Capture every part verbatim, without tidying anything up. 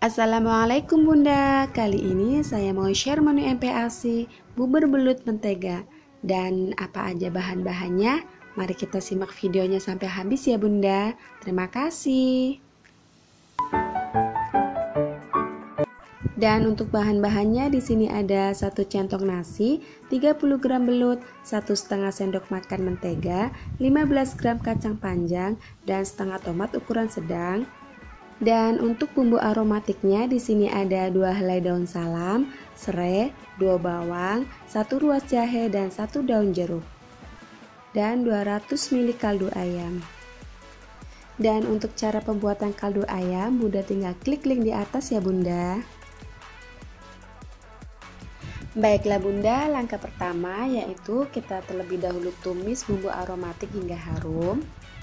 Assalamualaikum Bunda, kali ini saya mau share menu M P A S I bubur belut mentega. Dan apa aja bahan-bahannya? Mari kita simak videonya sampai habis ya Bunda. Terima kasih. Dan untuk bahan-bahannya di sini ada satu centong nasi, tiga puluh gram belut, satu setengah sendok makan mentega, lima belas gram kacang panjang, dan setengah tomat ukuran sedang. Dan untuk bumbu aromatiknya di sini ada dua helai daun salam, serai, dua bawang, satu ruas jahe dan satu daun jeruk. Dan dua ratus mililiter kaldu ayam. Dan untuk cara pembuatan kaldu ayam, Bunda tinggal klik link di atas ya Bunda. Baiklah Bunda, langkah pertama yaitu kita terlebih dahulu tumis bumbu aromatik hingga harum.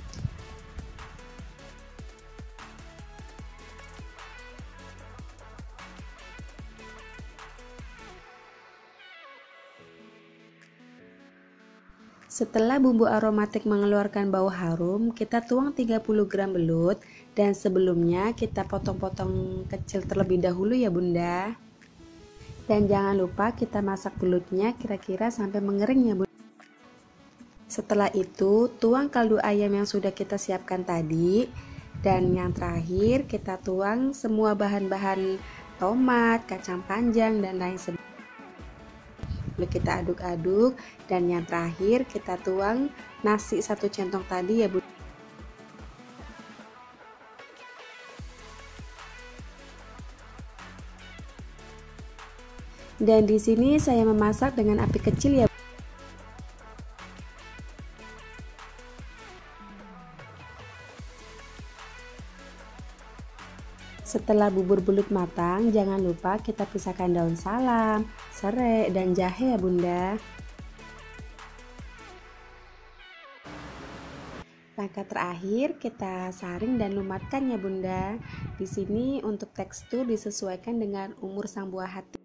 Setelah bumbu aromatik mengeluarkan bau harum, kita tuang tiga puluh gram belut dan sebelumnya kita potong-potong kecil terlebih dahulu ya Bunda. Dan jangan lupa kita masak belutnya kira-kira sampai mengering ya Bunda. Setelah itu, tuang kaldu ayam yang sudah kita siapkan tadi. Dan yang terakhir, kita tuang semua bahan-bahan tomat, kacang panjang, dan lain sebagainya. Lalu kita aduk-aduk, dan yang terakhir kita tuang nasi satu centong tadi ya Bunda. Dan di sini saya memasak dengan api kecil ya. Setelah bubur belut matang, jangan lupa kita pisahkan daun salam, serai, dan jahe ya Bunda. Langkah terakhir kita saring dan lumatkan ya Bunda. Di sini untuk tekstur disesuaikan dengan umur sang buah hati.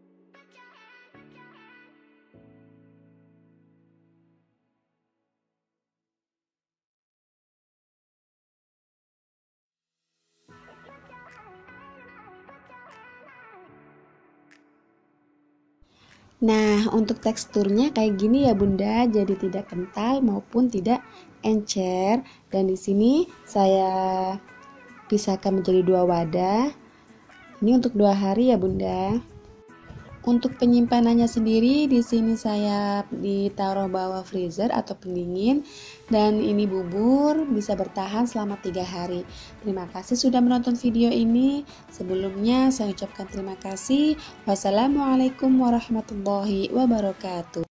Nah, untuk teksturnya kayak gini ya Bunda, jadi tidak kental maupun tidak encer. Dan di sini saya pisahkan menjadi dua wadah. Ini untuk dua hari ya Bunda. Untuk penyimpanannya sendiri di sini saya ditaruh bawah freezer atau pendingin, dan ini bubur bisa bertahan selama tiga hari. Terima kasih sudah menonton video ini. Sebelumnya saya ucapkan terima kasih. Wassalamualaikum warahmatullahi wabarakatuh.